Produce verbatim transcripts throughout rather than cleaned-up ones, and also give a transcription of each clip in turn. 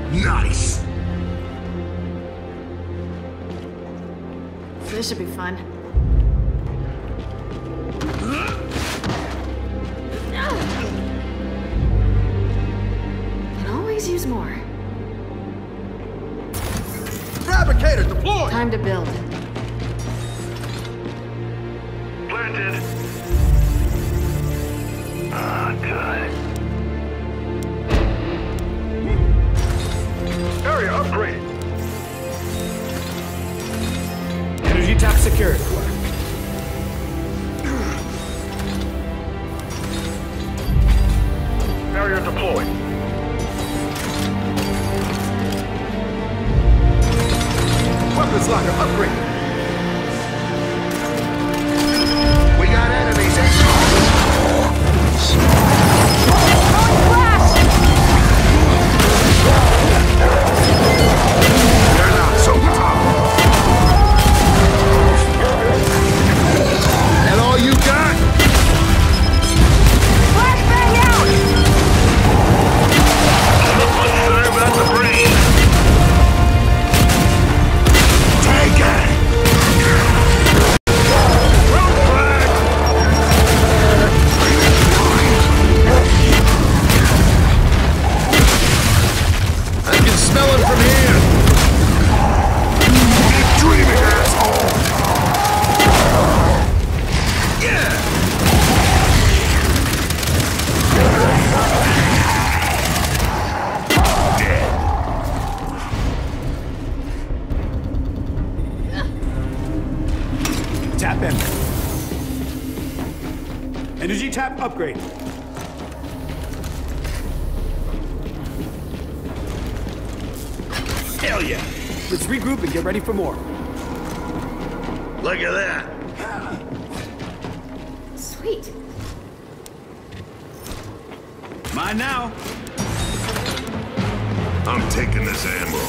Nice! This should be fun. Can always use more. Fabricator deployed! Time to build. Planted. Ah, good. Area upgraded. Energy tap secured. Barrier deployed. Weapons locker upgraded. We got enemies They're not so tough. That all you got? Flashbang out! Sir, that's a breeze. Take it! Road flag! I can smell it from here. Keep dreaming, asshole. Yeah. Tap in. Energy tap upgrade. Hell yeah! Let's regroup and get ready for more. Look at that. Sweet. Mine now. I'm taking this ammo.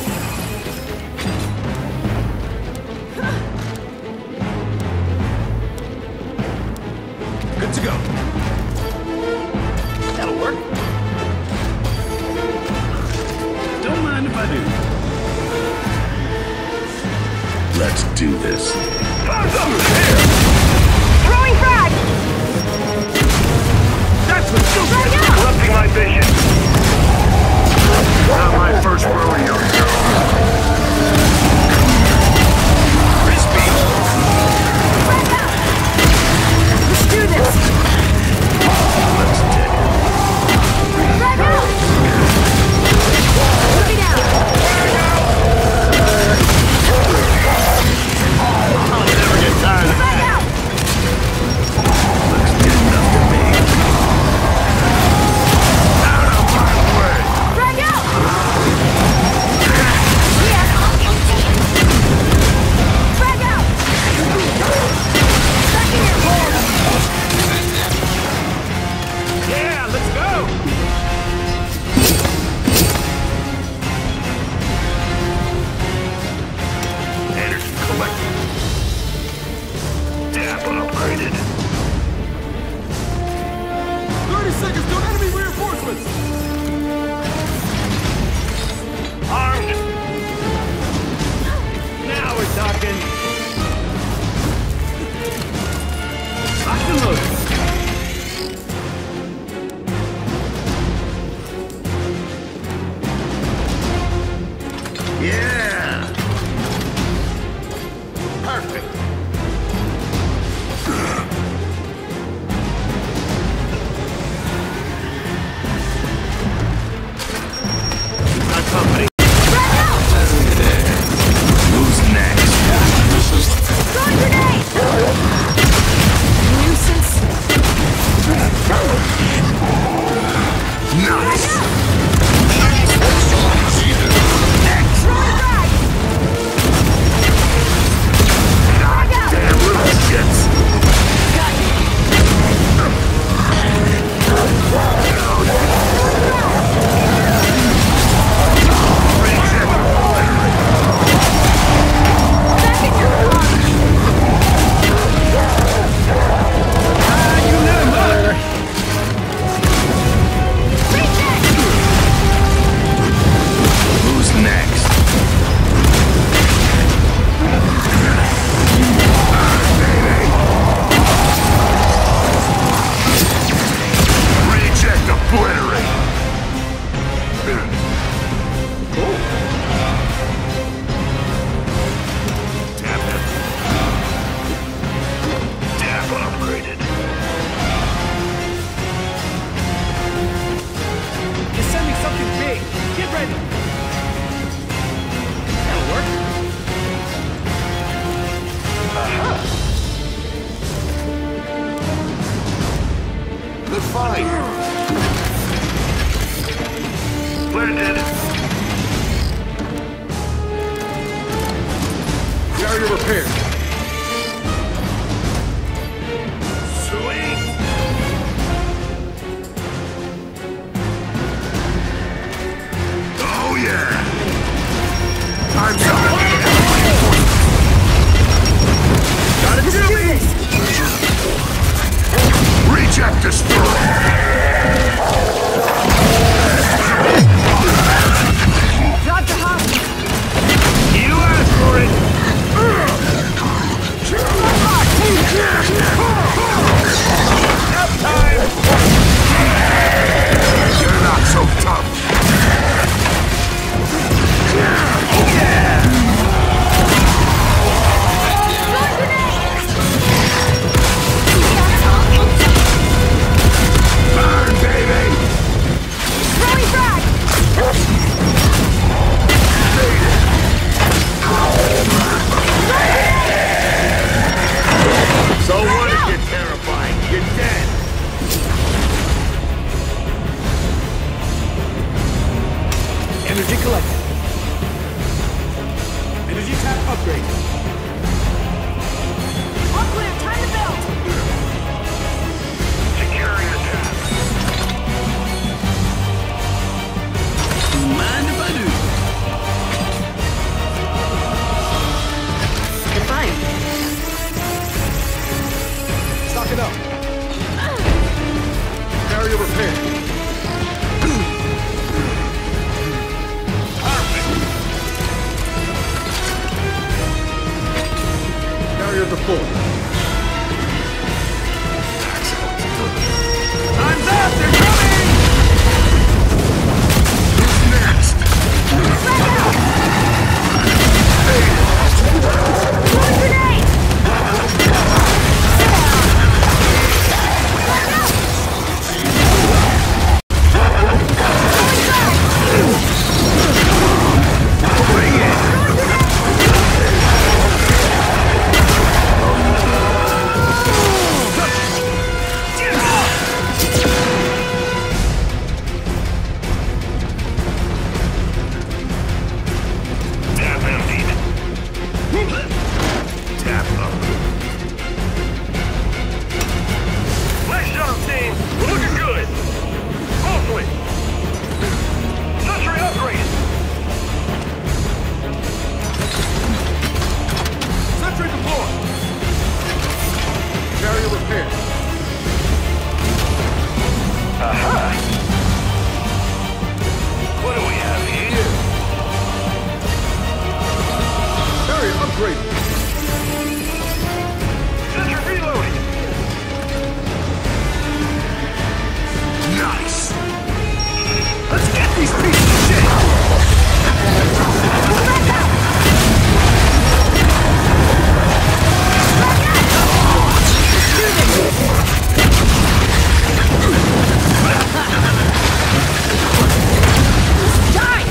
Good to go. That'll work. Don't mind if I do. Let's do this. Bounce up here! Throwing frag! That's what you get! Corrupting my vision. Not my first rodeo, girl. Crispy. Let's do this! Let's take it. Frag out! Put me down! I'll never get tired of Frag that. out! Looks good enough to me. Out of my way. Frag out! Frag out! Back in your hole! Yeah, let's go! Energy collected. Tap upgraded. thirty seconds to enemy reinforcements. Armed. Now we're talking. Lock and load. Yeah. Perfect. My company. Who's next? Throwing grenade! Nuisance! Nice. Throwing frag! ready. That'll work. Uh-huh. Looks fine. Planted. Barrier repaired. Sweet. Oh yeah. Time's up. Gotta do this. Reject destroy. Drop the hop. You asked for it. Nap time. You're not so tough. Oh yeah. Throwing grenade. Burn, baby. Throwing frag. So what if you're terrifying? You're dead. Energy collected. Energy tap upgrade. All clear. Time to build. Securing the tap. Mind if I do? Fine. Stock it up. Barrier repaired. Perfect. Barrier deployed. Time's up! They're coming! Who's next? Throwing grenade. Bring it! Tap emptied. Tap up. Nice job, team. We're looking good. Mostly. Sentry upgraded. Sentry deployed. Barrier repaired. Aha! What do we have here? Barrier upgraded. Sentry reloaded. Nice. Let's get these pieces of shit. Die.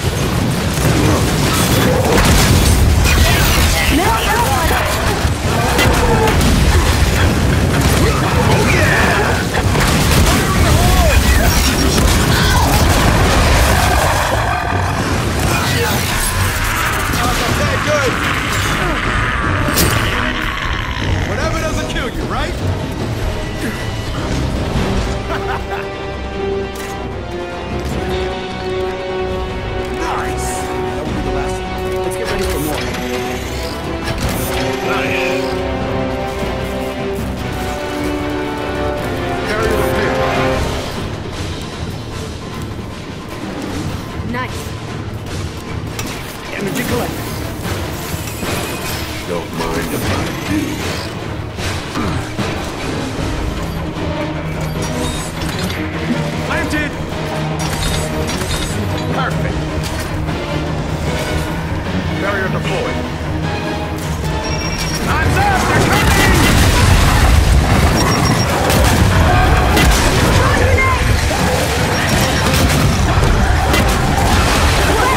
No, no. Oh yeah! Not good. Whatever doesn't kill you, right? Nice. That will be the last one. Let's get ready for more. Nice. Barrier repaired. Nice. Energy collected. Don't mind if I do. Planted! Perfect. Barrier deployed. Time's up! They're coming! Throwing grenade.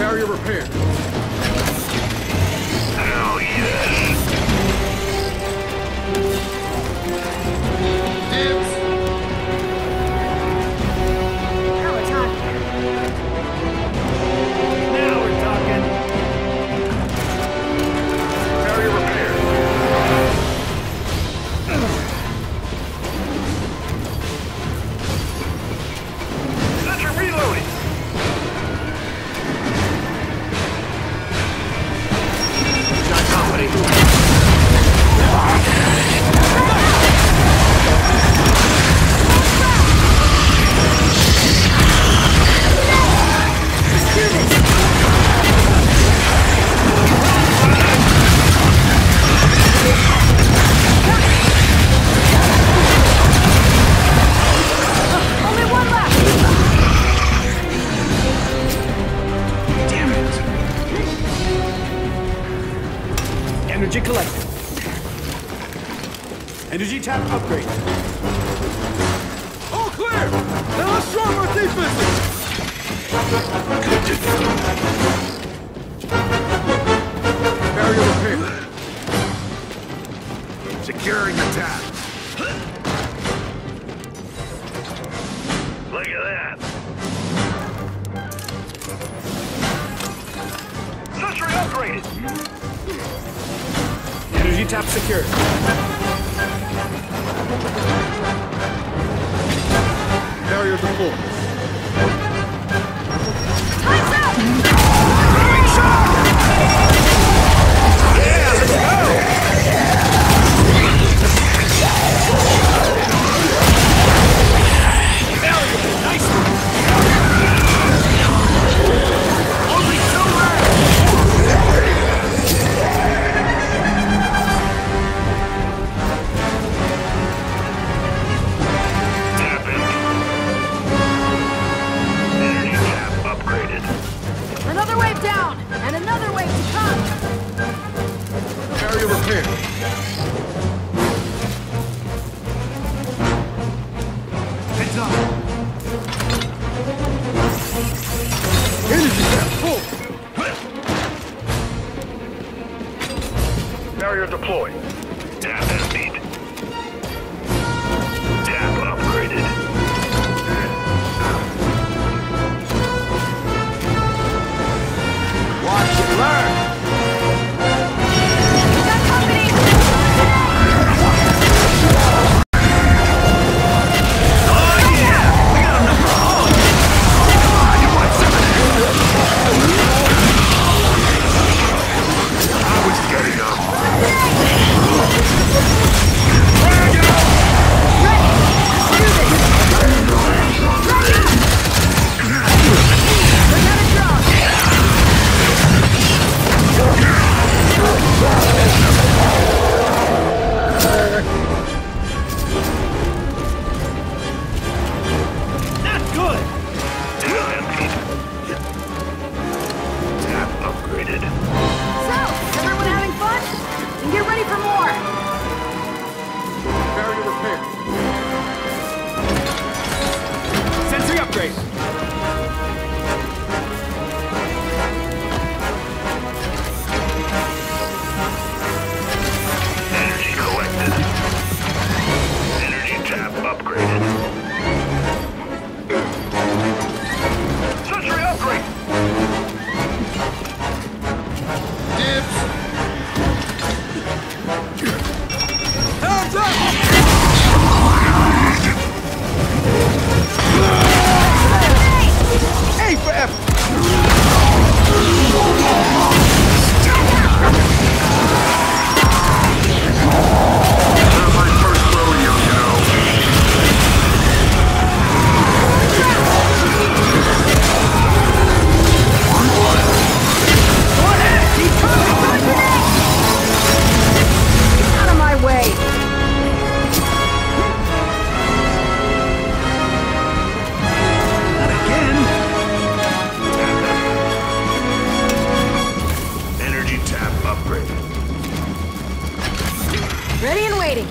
Barrier repair. Hell yes. Dibs. Power time. Now we're talking. Barrier repair. Sentry reloading. Got company. Only one left. Damn it! Energy collected. Energy tap upgrade. All clear! Now let's storm our defenses! Good to know. Barrier repair. Securing the tap. Look at that. Sentry upgraded. Energy tap secured. Barrier deployed. Time's up. Yeah, let's go. Nice! Only two left. Tap empty. Energy tap upgraded. Another wave down, and another wave to come. Barrier repair. Heads up! Energy tap full. Barrier deployed. Tap emptied. Tap upgraded. Watch and learn. We got company. Oh yeah! We got a number one! You want some of that? I was getting up. Drag it up! Not good! Tap emptied. Tap upgraded. So, everyone having fun? Then get ready for more. Barrier repair. Sentry upgrade! Energy collected. Energy tap upgraded. Sentry upgrade! Dibs. Hands up! A for effort. Not my first rodeo, you know. Out of my way. Not again! Energy tap upgraded. Ready and waiting.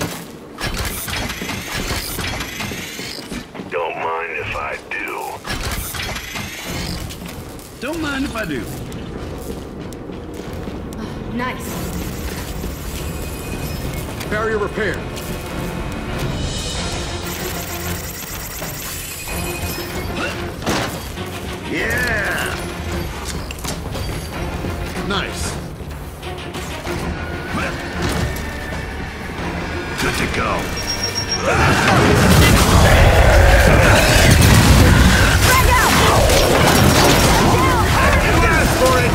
Don't mind if I do. Don't mind if I do. Nice. Barrier repaired. Yeah! Nice. Good to go. Frag out! Gas for it!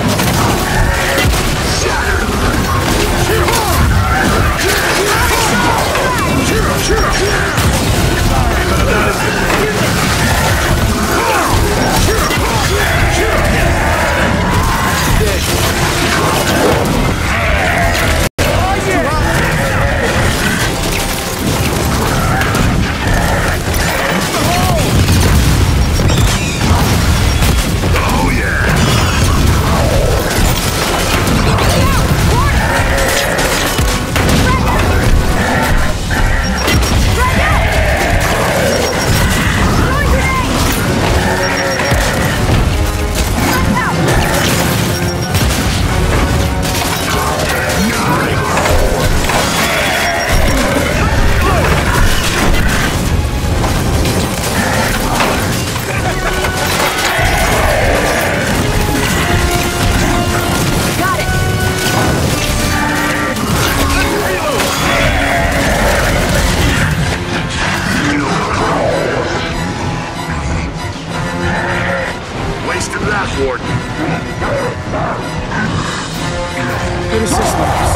Good assist, Marcus.